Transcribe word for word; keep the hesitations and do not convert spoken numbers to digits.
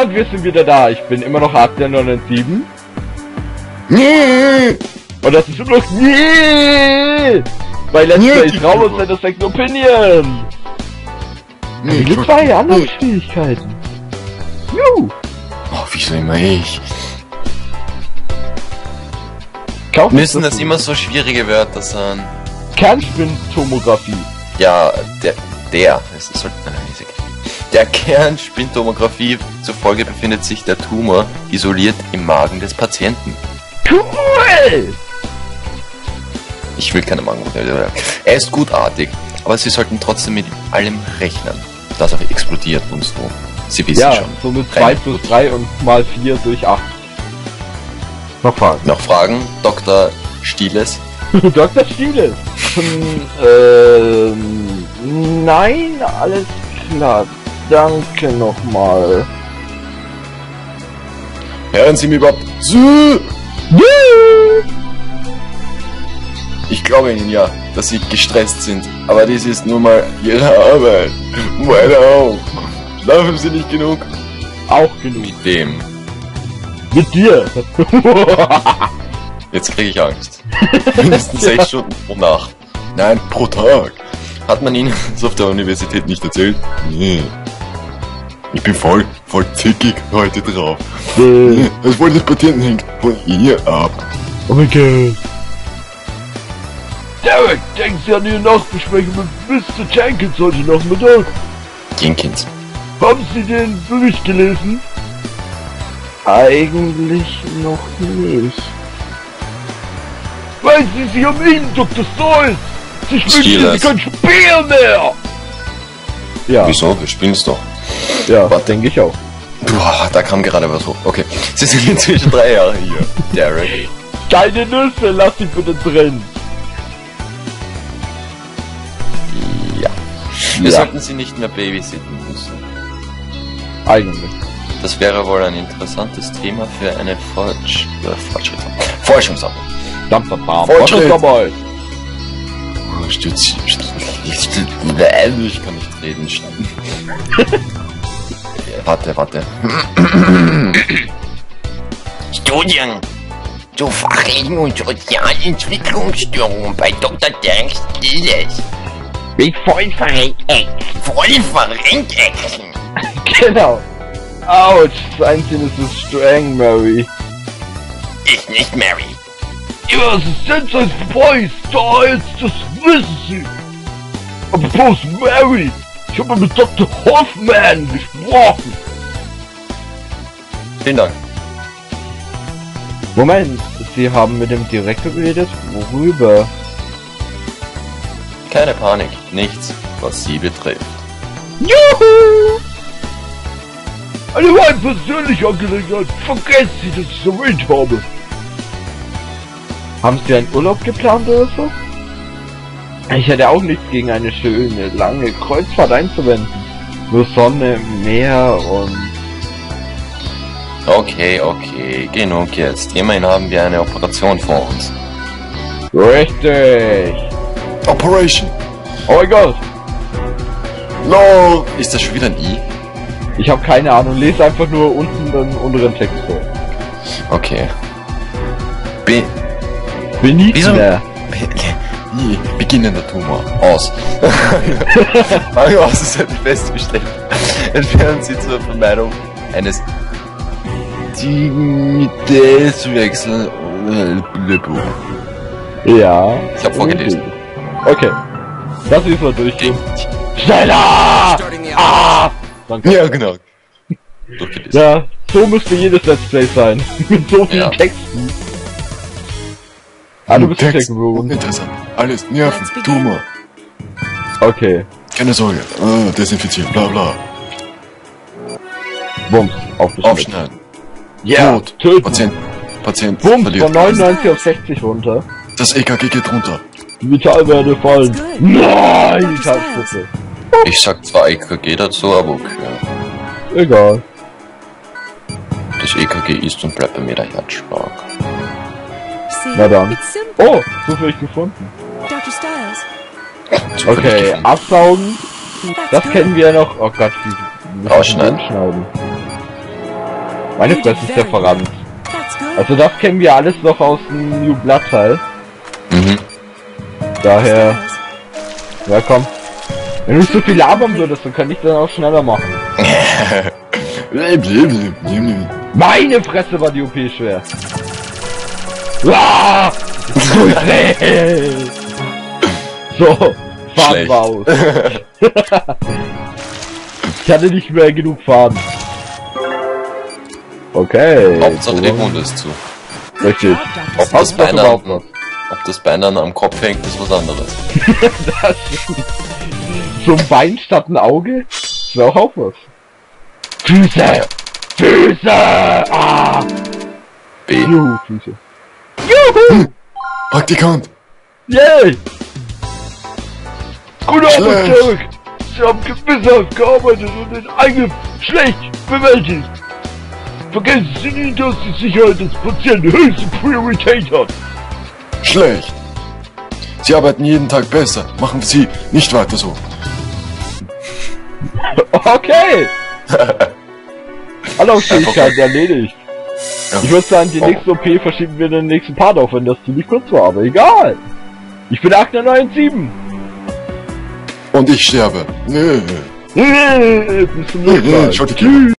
Und wir sind wieder da. Ich bin immer noch Adler neun sieben. Nee. Und das ist immer noch nee. Bei Let's Play Traum und seine Second Opinion. Nee, es gibt zwei andere nee. Schwierigkeiten. Juhu. Oh, wieso immer ich? Kauf Müssen das immer so schwierige Wörter sein? Kernspintomographie. Ja, der, der, es sollte man nicht sagen. Der Kernspintomographie zufolge befindet sich der Tumor isoliert im Magen des Patienten. Cool! Ich will keine Magen. Er ist gutartig, aber Sie sollten trotzdem mit allem rechnen, dass er explodiert und so. Sie wissen ja, schon. so mit zwei plus drei und mal vier durch acht. Noch Fragen? Noch Fragen? Doktor Stieles? Doktor Stieles? hm, ähm, nein, alles klar. Danke nochmal. Hören Sie mir überhaupt zu? Ich glaube Ihnen ja, dass Sie gestresst sind, aber dies ist nun mal Ihre Arbeit. Meine auch. Schlafen Sie nicht genug? Auch genug. Mit wem? Mit dir. Jetzt kriege ich Angst. Mindestens ja. sechs Stunden pro Nacht. Nein, pro Tag. Hat man Ihnen das auf der Universität nicht erzählt? Nee. Ich bin voll, voll zickig heute drauf. Nee. Das Wohl des Patienten hängt von ihr ab. Oh mein Gott. Derek, denken Sie an Ihre Nachbesprechung mit Mister Jenkins heute Nachmittag? Jenkins. Haben Sie den Bericht gelesen? Eigentlich noch nicht. Weil Sie sich um ihn, Doktor Stolz! Sie spielen Sie kein Spiel mehr! Ja. Wieso? Wir spielen es doch. Ja, was denke ich auch. Boah, da kam gerade was hoch. Okay. Sie sind inzwischen drei Jahre hier, Derek. Keine Nüsse, lass sie bitte drin. Ja. Wir ja. sollten sie nicht mehr babysitten müssen. Eigentlich. Das wäre wohl ein interessantes Thema für eine Fortsch äh, Fortschrittsarbeit. Forschungsarbeit. Fortschrittsarbeit. Oh, Stütz. Ich kann nicht reden. Warte, warte. Studien zu Fachlichen und Sozialentwicklungsstörungen bei Doktor Derek Stieles. Mit voll verrenkt. Voll verrenkt. Genau. Autsch, sein Sinn ist es streng, Mary. Ist nicht Mary. Ihre Assistenz als Boy Styles, das wissen Sie. Aber bloß Mary. Ich habe mit Doktor Hoffman gesprochen. Vielen Dank. Moment, Sie haben mit dem Direktor geredet? Worüber? Keine Panik, nichts, was Sie betrifft. Juhu! Eine rein persönliche Angelegenheit. Vergessen Sie, dass ich es erwähnt habe. Haben Sie einen Urlaub geplant oder so? Ich hätte auch nichts gegen eine schöne, lange Kreuzfahrt einzuwenden. Nur Sonne, Meer und... Okay, okay, genug jetzt. Immerhin haben wir eine Operation vor uns. Richtig! Operation! Oh mein Gott! No! Ist das schon wieder ein I? Ich habe keine Ahnung, lese einfach nur unten den unteren Text vor. Okay. B... Benigner. Be beginnender Tumor. Aus. Fangen aus, es hätte festgestellt. Entfernen Sie zur Vermeidung eines Dignitätswechsels. Ja. Ich hab vorgelesen. Okay. Das ist mal durchgehen. Schneller! Ah! Danke. Ja, genau. Durchgelesen. Ja, so müsste jedes Let's Play sein. Mit so vielen Ja. Texten. Ah, du bist Text. Technologen. Interessant. Alles Nerven, Tumor. Okay. Keine Sorge. Ah, desinfizieren, bla bla. Bums. Aufgeschnitten. Aufschneiden. Ja. Tot. Töten. Patient. Patient. Bums verliert. von neunundneunzig auf sechzig runter. Das E K G geht runter. Die Vitalwerte fallen. Nein, die Vitalspitze. Ich sag zwar E K G dazu, aber okay. Egal. Das E K G ist und bleibt bei mir der Herzschlag. Na dann. Oh, zufällig gefunden. Doctor Styles. Zufällig Okay, gefunden. absaugen. Das kennen wir ja noch. Oh Gott, wie Rausschneiden. schneiden. Meine Fresse ist der verrannt. Also das kennen wir alles noch aus dem New Blood Teil. Mhm. Daher... Ja komm. Wenn du nicht so viel labern würdest, dann könnte ich das auch schneller machen. Meine Fresse war die O P schwer. Ah! So, Faden war aus. Ich hatte nicht mehr genug Faden. Okay. Hauptsache der Mund ist zu. Richtig. Ob das Bein am, ob das Bein dann am Kopf hängt, ist was anderes. Das so ein Bein statt ein Auge? Das wäre auch, auch was. Füße! Füße! Ah! B. Juhu, Füße. Juhu! Praktikant! Yay! Gute Arbeit zurück! Sie haben gewissenhaft gearbeitet und den Eingriff schlecht bewältigt. Vergessen Sie nie, dass die Sicherheit des Patienten höchste Priorität hat. Schlecht! Sie arbeiten jeden Tag besser. Machen Sie nicht weiter so. Okay! Alle Aufständigkeiten erledigt. Ja. Ich würde sagen, die Oh. nächste O P verschieben wir den nächsten Part auf, wenn das ziemlich kurz war, aber egal. Ich bin acht neun sieben. Und ich sterbe. Nö. Bis zum nächsten Mal. Schau die Tschüss.